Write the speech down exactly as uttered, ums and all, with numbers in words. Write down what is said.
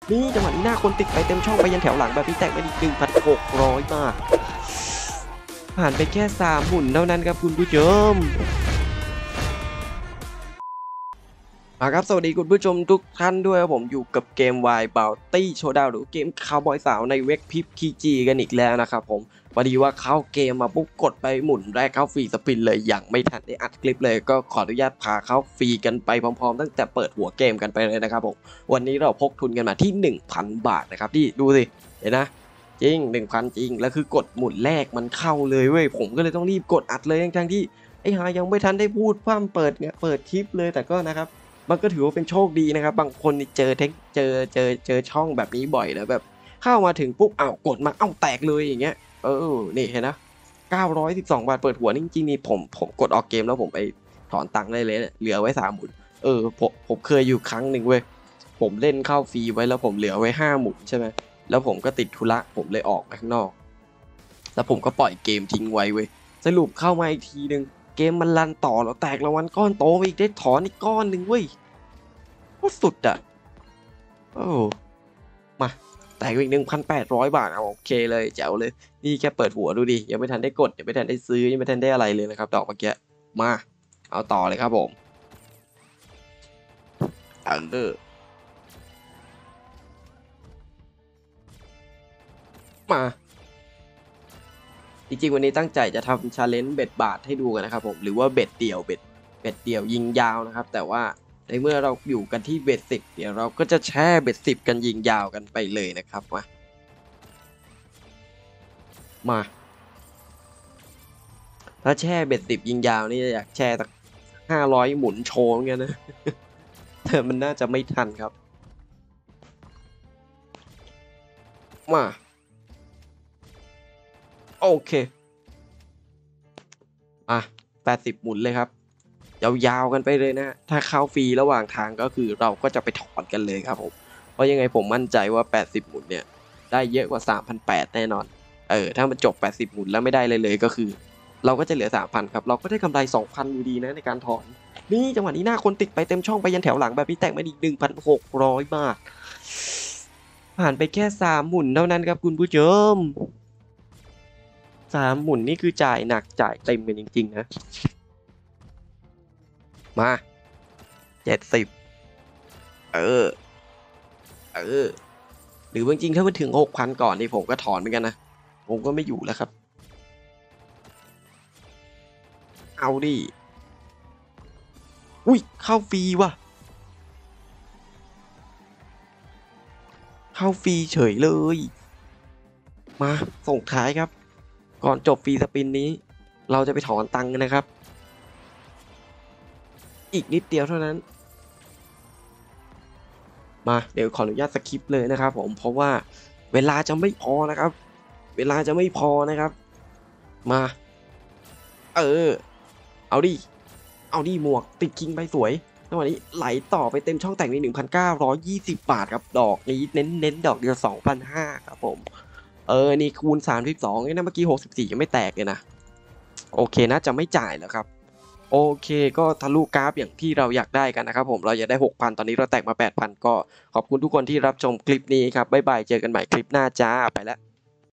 นี่จังหวะนี้หน้าคนติดไปเต็มช่องไปยันแถวหลังแบบนี้แตกไปอีก หนึ่งพันหกร้อย บาทผ่านไปแค่สามหมุนเท่านั้นครับคุณผู้ชมมาครับสวัสดีคุณผู้ชมทุกท่านด้วยผมอยู่กับเกม Wild Bounty Showdown หรือเกมคาวบอยสาวในเว็บพิปคีจีกันอีกแล้วนะครับผมพอดีว่าเข้าเกมมาปุ๊บกดไปหมุนแรกเข้าฟรีสปินเลยอย่างไม่ทันได้อัดคลิปเลยก็ขออนุญาตพาเข้าฟรีกันไปพร้อมๆตั้งแต่เปิดหัวเกมกันไปเลยนะครับผมวันนี้เราพกทุนกันมาที่ หนึ่งพัน บาทนะครับที่ดูสิเห็นนะจริง หนึ่งพัน จริงแล้วคือกดหมุนแรกมันเข้าเลยเว้ยผมก็เลยต้องรีบกดอัดเลยทั้งที่ไอ้หายังไม่ทันได้พูดพร่ำเปิดเนี่ยเปิดคลิปเลยแต่ก็นะครับมันก็ถือว่าเป็นโชคดีนะครับบางคนเจอเทคเจอเจอเจอช่องแบบนี้บ่อยแล้วแบบเข้ามาถึงปุ๊บอ้าวกดมาเอ้าแตกเลยอย่างเงี้ยเออนี่เห็นนะเก้าร้อยสิบสองบาทเปิดหัวจริงๆนี่ผมผมกดออกเกมแล้วผมไปถอนตังค์ได้เลยเหลือไว้สามหมุนเออผมผมเคยอยู่ครั้งหนึ่งเว้ยผมเล่นเข้าฟรีไว้แล้วผมเหลือไว้ห้าหมุนใช่ไหมแล้วผมก็ติดธุระผมเลยออกไปข้างนอกแล้วผมก็ปล่อยเกมทิ้งไว้เว้ยสรุปเข้ามาอีกทีนึงเกมมันรันต่อแล้วแตกรางวัลก้อนโตไปอีกได้ถอนอีกก้อนหนึ่งเว้ยโคตรสุดอ่ะโอ้มาแตกอีกหนึ่งพันแปดร้อยบาทเอาโอเคเลยแจ๋วเลยนี่แค่เปิดหัวดูดิยังไม่ทันได้กดยังไม่ทันได้ซื้อยังไม่ทันได้อะไรเลยนะครับดอกเมื่อกี้มาเอาต่อเลยครับผมเออมาจริงๆวันนี้ตั้งใจจะทำชาเลนจ์เบ็ดบาทให้ดูกันนะครับผมหรือว่าเบ็ดเดี่ยวเบ็ดเบ็ดเดี่ยวยิงยาวนะครับแต่ว่าในเมื่อเราอยู่กันที่เบ็ดสิบเดี๋ยวเราก็จะแช่เบ็ดสิบกันยิงยาวกันไปเลยนะครับมามาถ้าแช่เบ็ดสิบยิงยาวนี่อยากแช่สักห้าร้อยหมุนโชว์เงี้ยนะแต่มันน่าจะไม่ทันครับมาโอเคอ่ะแปดสิบหมุนเลยครับยาวๆกันไปเลยนะถ้าเข้าฟรีระหว่างทางก็คือเราก็จะไปถอนกันเลยครับผมเพราะยังไงผมมั่นใจว่าแปดสิบหมุนเนี่ยได้เยอะกว่า สามพันแปดร้อย แน่นอนเออถ้ามันจบแปดสิบหมุนแล้วไม่ได้เลยเลยก็คือเราก็จะเหลือ สามพัน ครับเราก็ได้กำไร สองพัน อยู่ดีนะในการถอนนี่จังหวะนี้หน้าคนติดไปเต็มช่องไปยันแถวหลังแบบนี้แตกมาอีก หนึ่งพันหกร้อย บาทผ่านไปแค่สามหมุนเท่านั้นครับคุณผู้ชมสามหมุนนี่คือจ่ายหนักจ่ายเต็มกันจริงๆนะมาเจ็ดสิบเออเออหรือบางจริงถ้ามันถึง หกพัน ก่อนนี่ผมก็ถอนเหมือนกันนะผมก็ไม่อยู่แล้วครับเอาดิอุ้ยเข้าฟรีว่ะเข้าฟรีเฉยเลยมาส่งท้ายครับก่อนจบฟรีสปินนี้เราจะไปถอนตังค์กันนะครับอีกนิดเดียวเท่านั้นมาเดี๋ยวขออนุญาตสคิปเลยนะครับผมเพราะว่าเวลาจะไม่พอนะครับเวลาจะไม่พอนะครับมาเออเอาดิเอาดิหมวกติดคิงไปสวยจังหวะนี้ไหลต่อไปเต็มช่องแต่งนี้ หนึ่งพันเก้าร้อยยี่สิบ บาทครับดอกนี้เน้นเน้นดอกเดียว สองพันห้าร้อย ครับผมเออนี่คูณสามสิบสองนี่นะเมื่อกี้หกสิบสี่ยังไม่แตกเลยนะโอเคนะจะไม่จ่ายแล้วครับโอเคก็ทะลุกราฟอย่างที่เราอยากได้กันนะครับผมเราอยากได้ หกพัน ตอนนี้เราแตกมา แปดพัน ก็ขอบคุณทุกคนที่รับชมคลิปนี้ครับบ๊ายบายเจอกันใหม่คลิปหน้าจ้าไปแล้ว